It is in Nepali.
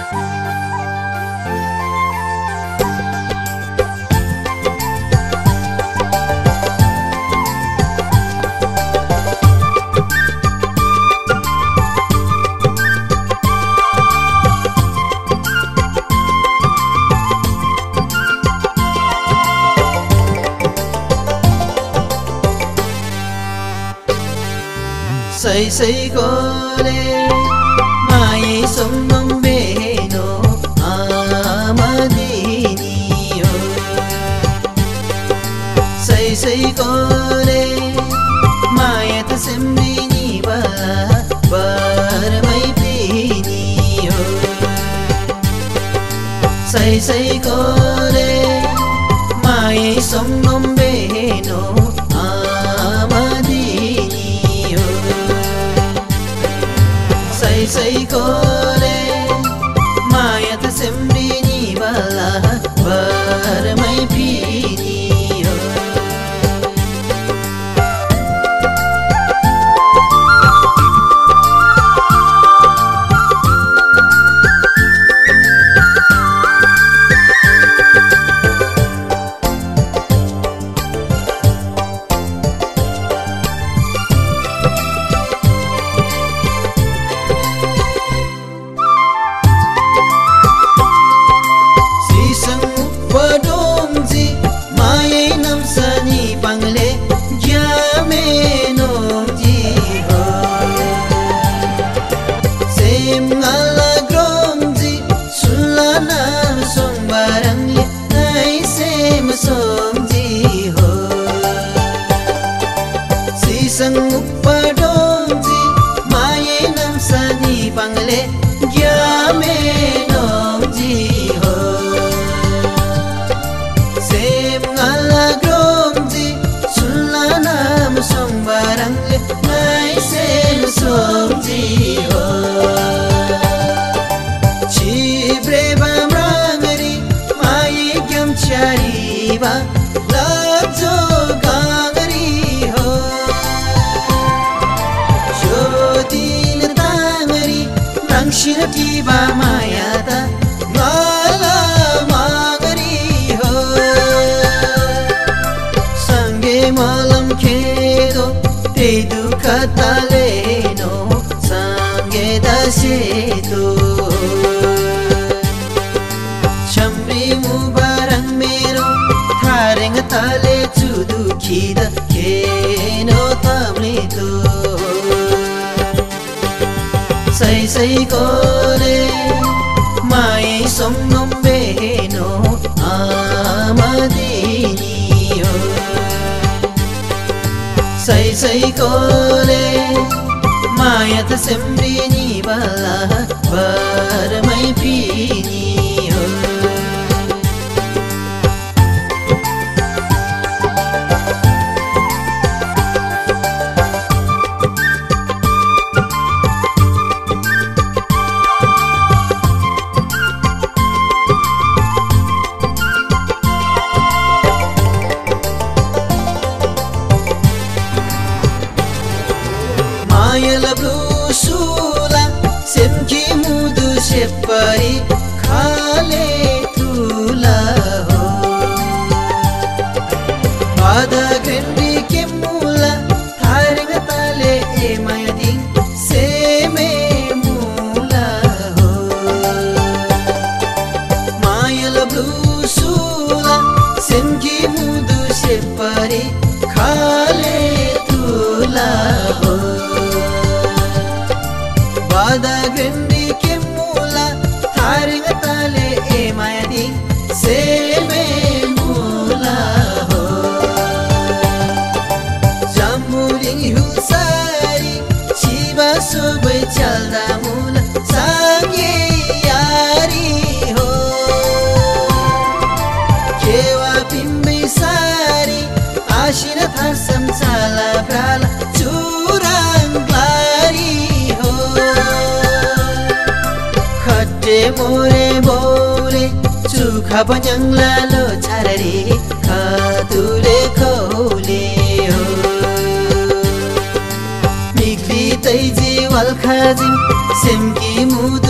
सैसैकोले माये सोम्बेनो आमदिनी हो सैसैकोले माया त सेम्रिनी बला बरमै पिनी हो सैसैकोले माये सोम्बेनो सैसैकोले माया त सेम्रिनी बला बरमै पिनी हो Padongji maye nam sani pangle gyame nomji ho sem ngala gromji sulla nam sombarangle nai sem somji ho chibre bamrangari maye gyam chariba lajo Shirati ba maya ta mala magari ho sange malam khedo te dukha taleno sange dasedo chamri mubarang mero thareng tale chudu khida keno tamlito सैसैकोले माये सोम्बेनो आमदिनी हो सैसैकोले माया त सेम्रिनी बला बरमै पिनी हो Mayala brusula semki mudu separi khale tula ho Bada grendi ke mula tharing tale e mayading seme mula ho Mayala brusula semki mudu separi khale tula ho Bada grendi ke mula tharing tale e mayading seme mula ho Jamuring husari shiva sobai chalda mula sange yari ho Kewa pimbai sari ashina tharsam chala prala churang glari ho मोरे बोले चुखा बजंग लालो छारे खातुरे खोले हो मिग्ली तैजी वाल खाजिम सेमकी मुद